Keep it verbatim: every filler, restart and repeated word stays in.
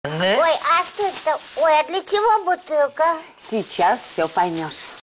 Ой, а что это? Ой, а для чего бутылка? Сейчас все поймешь.